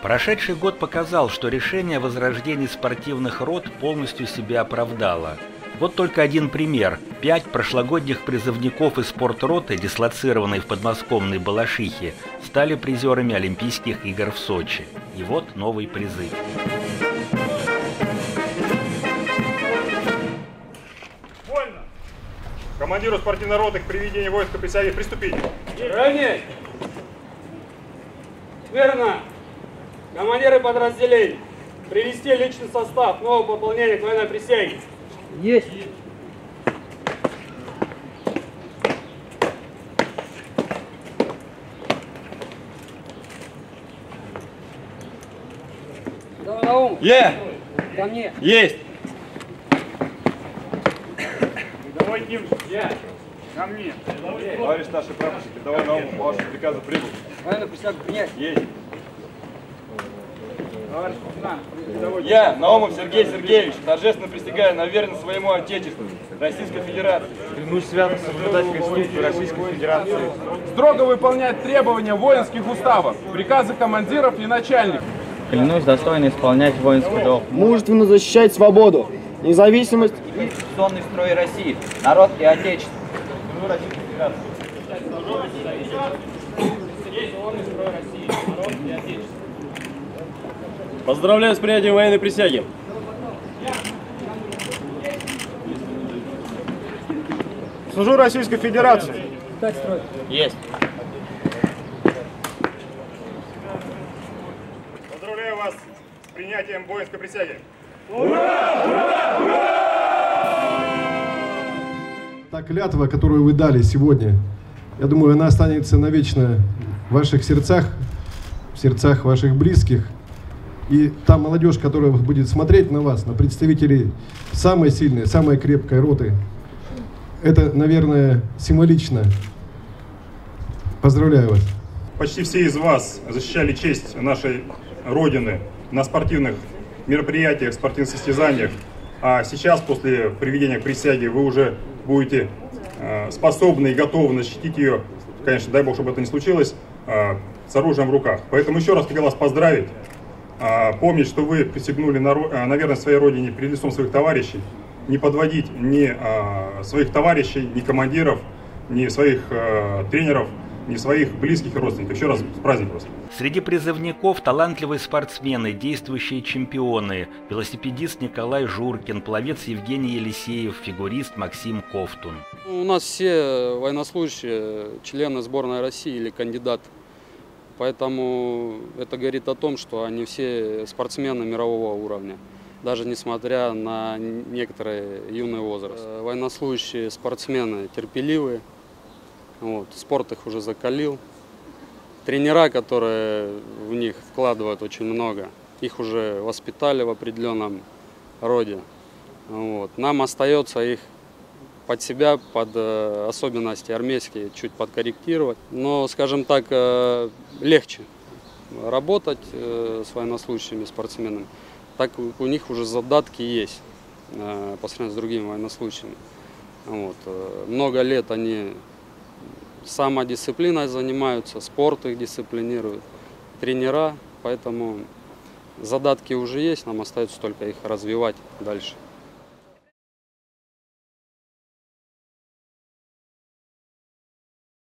Прошедший год показал, что решение о возрождении спортивных рот полностью себя оправдало. Вот только один пример. 5 прошлогодних призывников из спортроты, дислоцированной в подмосковной Балашихе, стали призерами Олимпийских игр в Сочи. И вот новый призыв. Вольно! Командиру спортивной роты к приведению войска присяги приступить. Ранее! Верно! Командиры подразделений, привести личный состав нового пополнения к военной присяге. Есть! Давай, Наум! Ко мне! Есть! Давай, Дим! Ко мне! Товарищ старший прапорщик, давай на по вашему приказу прибыл. Военную присягу принять! Есть! Я, Наумов Сергей Сергеевич, торжественно присягаю на верность своему Отечеству, Российской Федерации. Клянусь свято соблюдать Конституцию Российской Федерации. Строго выполнять требования воинских уставов, приказы командиров и начальников. Клянусь достойно исполнять воинский долг. Мужественно защищать свободу, независимость и конституционный строй России, народ и Отечество. Российской Федерации. Поздравляю с принятием военной присяги. Служу Российской Федерации. Есть. Поздравляю вас с принятием воинской присяги. Ура! Ура! Ура! Та клятва, которую вы дали сегодня, я думаю, она останется навечно в ваших сердцах, в сердцах ваших близких. И та молодежь, которая будет смотреть на вас, на представителей самой сильной, самой крепкой роты, это, наверное, символично. Поздравляю вас. Почти все из вас защищали честь нашей Родины на спортивных мероприятиях, спортивных состязаниях. А сейчас, после приведения к присяге, вы уже будете способны и готовы защитить ее, конечно, дай Бог, чтобы это не случилось, с оружием в руках. Поэтому еще раз хотел вас поздравить. Помнить, что вы присягнули на верность своей родине перед лицом своих товарищей, не подводить ни своих товарищей, ни командиров, ни своих тренеров, ни своих близких и родственников. Еще раз с праздником вас. Среди призывников талантливые спортсмены, действующие чемпионы, велосипедист Николай Журкин, пловец Евгений Елисеев, фигурист Максим Ковтун. У нас все военнослужащие, члены сборной России или кандидаты. Поэтому это говорит о том, что они все спортсмены мирового уровня, даже несмотря на некоторый юный возраст. Военнослужащие спортсмены терпеливые, спорт их уже закалил. Тренера, которые в них вкладывают очень много, их уже воспитали в определенном роде. Нам остается их под себя, под особенности армейские чуть подкорректировать. Но, скажем так, легче работать с военнослужащими спортсменами, так у них уже задатки есть по сравнению с другими военнослужащими. Много лет они самодисциплиной занимаются, спорт их дисциплинирует, тренера, поэтому задатки уже есть, нам остается только их развивать дальше.